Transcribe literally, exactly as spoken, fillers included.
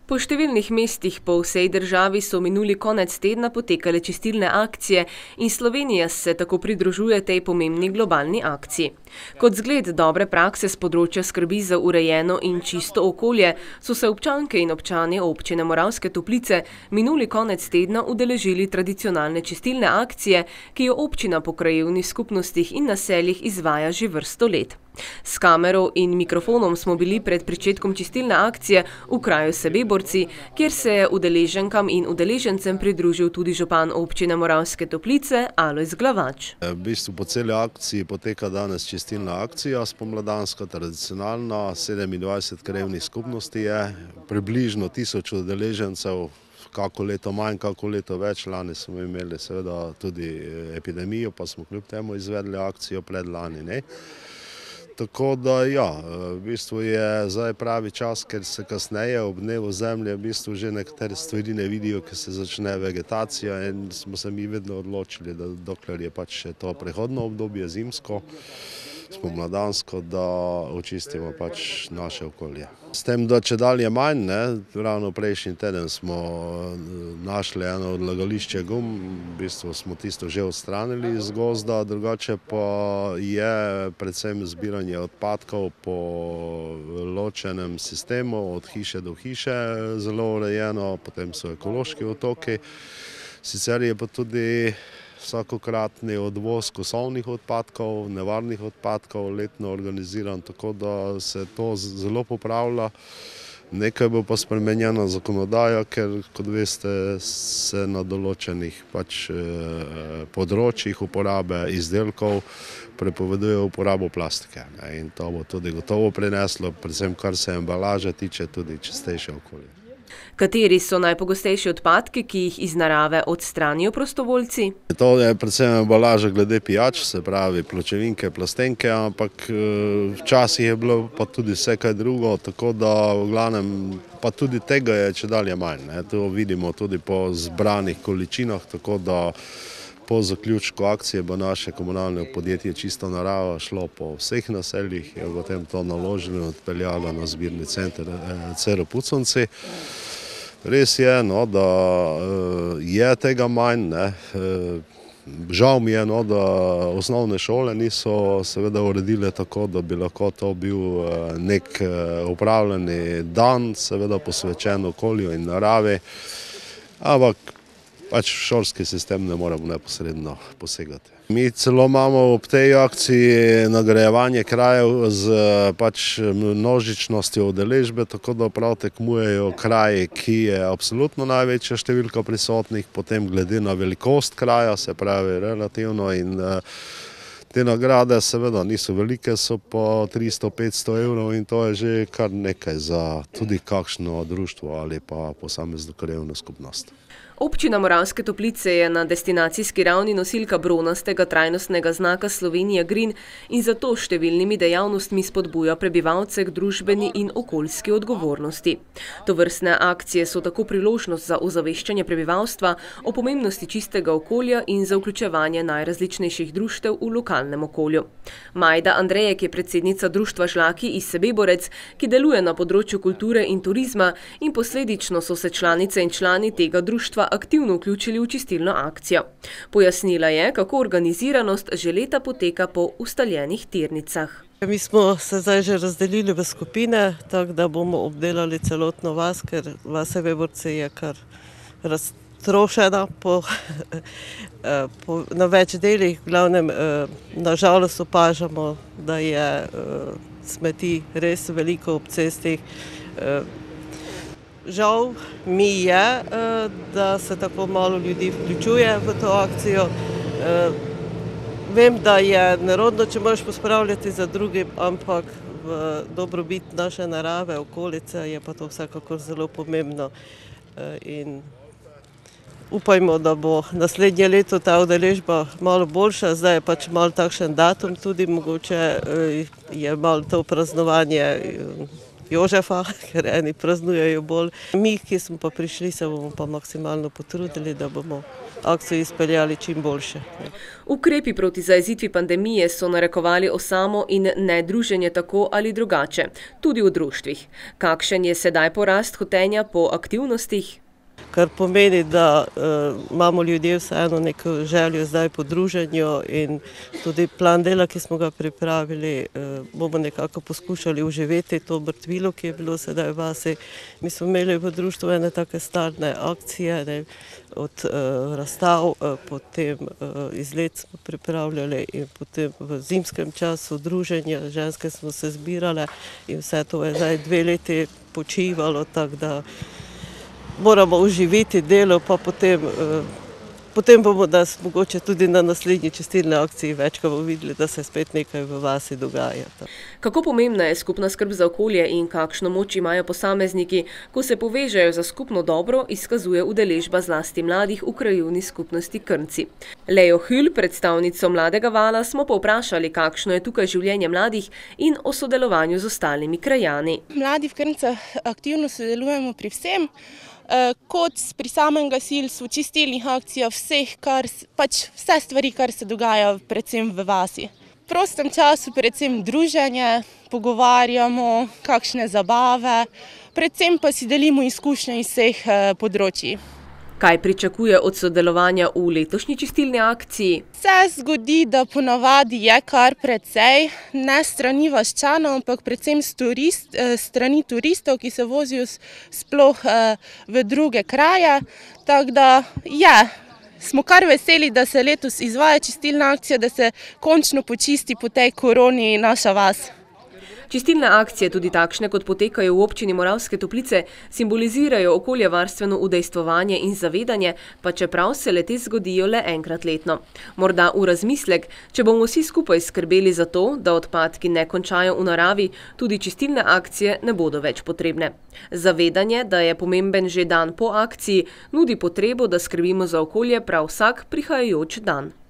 Po številnih mestih po vsej državi so minuli konec tedna potekale čistilne akcije in Slovenija se tako pridružuje tej pomembni globalni akciji. Kot zgled dobre prakse s področja skrbi za urejeno in čisto okolje so se občanke in občani občine Moravske Toplice minuli konec tedna udeležili tradicionalne čistilne akcije, ki jo občina po krajevnih skupnostih in naseljih izvaja že vrsto let. S kamero in mikrofonom smo bili pred pričetkom čistilne akcije v kraju Sebeborci, kjer se je udeleženkam in udeležencem pridružil tudi župan občine Moravske Toplice Alojz Glavač. V bistvu po celi akciji poteka danes čistilna akcija, spomladanska, tradicionalna, sedemindvajset krajevnih skupnosti je, približno tisoč udeležencev, kako leto manj, kako leto več. Lani smo imeli seveda tudi epidemijo, pa smo kljub temu izvedli akcijo predlani, ne. Tako da ja, v bistvu je zdaj pravi čas, ker se kasneje ob dnevu zemlje v bistvu že nekatere stvari ne vidijo, ker se začne vegetacija in smo se mi vedno odločili, da dokler je pač še to prehodno obdobje zimsko, spomladansko, da očistimo pač naše okolje. S tem, da čedalje manj, ne, ravno prejšnji teden smo našli eno odlagališče gum, v bistvu smo tisto že odstranili iz gozda, drugače pa je predvsem zbiranje odpadkov po ločenem sistemu, od hiše do hiše zelo urejeno, potem so ekološki otoki, sicer je pa tudi vsakokratni odvoz kosovnih odpadkov, nevarnih odpadkov letno organiziran, tako da se to zelo popravlja. Nekaj bo pa spremenjena zakonodaja, ker, kot veste, se na določenih pač področjih uporabe izdelkov prepoveduje uporabo plastike. In to bo tudi gotovo prineslo, predvsem kar se embalaže tiče, tudi čistejše okolje. Kateri so najpogostejši odpadki, ki jih iz narave odstranijo prostovoljci? To je predvsem embalaža glede pijač, se pravi pločevinke, plastenke, ampak včasih je bilo pa tudi vse kaj drugo, tako da v glavnem pa tudi tega je čedalje manj. To vidimo tudi po zbranih količinah, tako da po zaključku akcije bo naše komunalno podjetje Čista narava šlo po vseh naseljih, je potem to naložilo in odpeljalo na zbirni center Cero Puconci. Res je, no, da je tega manj, ne. Žal mi je, no, da osnovne šole niso seveda uredile tako, da bi lahko to bil nek upravljeni dan, seveda posvečen okolju in naravi, ampak pač v šolski sistem ne moremo neposredno posegati. Mi celo imamo ob tej akciji nagrajevanje krajev z pač množičnostjo udeležbe, tako da prav tekmujejo kraji, ki je absolutno največja številka prisotnih, potem glede na velikost kraja, se pravi relativno, in te nagrade seveda niso velike, so po tristo do petsto evrov in to je že kar nekaj za tudi kakšno društvo ali pa posamezno krajevno skupnost. Občina Moravske Toplice je na destinacijski ravni nosilka bronastega trajnostnega znaka Slovenija Green in zato številnimi dejavnostmi spodbuja prebivalce k družbeni in okoljski odgovornosti. Tovrstne akcije so tako priložnost za ozaveščanje prebivalstva o pomembnosti čistega okolja in za vključevanje najrazličnejših društev v lokalnem okolju. Majda Andrejek je predsednica društva Žlaki iz Sebeborec, ki deluje na področju kulture in turizma, in posledično so se članice in člani tega društva aktivno vključili v čistilno akcijo. Pojasnila je, kako organiziranost že leta poteka po ustaljenih tirnicah. Mi smo se zdaj že razdelili v skupine, tako da bomo obdelali celotno vas, ker vas Sebeborci je kar raztrošena po, po, na več delih. V glavnem, nažalost opažamo, da je smeti res veliko ob cestih. Žal mi je, da se tako malo ljudi vključuje v to akcijo. Vem, da je nerodno, če moraš pospravljati za drugim, ampak v dobrobit naše narave, okolice je pa to vsekakor zelo pomembno. In upajmo, da bo naslednje leto ta udeležba malo boljša, zdaj je pač malo takšen datum, tudi mogoče je malo to praznovanje Jožefa, ker eni praznujejo bolj. Mi, ki smo pa prišli, se bomo pa maksimalno potrudili, da bomo akcijo izpeljali čim boljše. Ukrepi proti zajezitvi pandemije so narekovali osamo in nedruženje tako ali drugače, tudi v društvih. Kakšen je sedaj porast hotenja po aktivnostih? Kar pomeni, da uh, imamo ljudje vseeno neko željo zdaj po druženju in tudi plan dela, ki smo ga pripravili, uh, bomo nekako poskušali uživeti to mrtvilo, ki je bilo sedaj v vasi. Mi smo imeli v društvu ene take stalne akcije, ne, od uh, razstav, uh, potem uh, izlet smo pripravljali in potem v zimskem času druženja, ženske smo se zbirale in vse to je zdaj dve leti počivalo, tako da moramo uživiti delo, pa potem, eh, potem bomo nas mogoče tudi na naslednji čistilni akciji več, ko bomo videli, da se spet nekaj v vasi dogaja. Kako pomembna je skupna skrb za okolje in kakšno moč imajo posamezniki, ko se povežejo za skupno dobro, izkazuje udeležba zlasti mladih v krajevni skupnosti Krnci. Lejo Hül, predstavnico Mladega vala, smo povprašali, kakšno je tukaj življenje mladih in o sodelovanju z ostalimi krajani. Mladi v Krncah aktivno sodelujemo pri vsem, kot pri samem gasilstvu, čistilnih akcijah, vseh, kar, pač vse stvari, kar se dogaja predvsem v vasi. V prostem času predvsem druženje, pogovarjamo, kakšne zabave, predvsem pa si delimo izkušnje iz vseh področji. Kaj pričakuje od sodelovanja v letošnji čistilni akciji? Se zgodi, da ponavadi je kar precej, ne strani vaščanov, ampak predvsem turist, strani turistov, ki se vozijo sploh v druge kraje. Tako da je, smo kar veseli, da se letos izvaja čistilna akcija, da se končno počisti po tej koroni naša vas. Čistilne akcije, tudi takšne, kot potekajo v občini Moravske Toplice, simbolizirajo okoljevarstveno udejstvovanje in zavedanje, pa čeprav se le te zgodijo le enkrat letno. Morda v razmislek, če bomo vsi skupaj skrbeli za to, da odpadki ne končajo v naravi, tudi čistilne akcije ne bodo več potrebne. Zavedanje, da je pomemben že dan po akciji, nudi potrebo, da skrbimo za okolje prav vsak prihajajoč dan.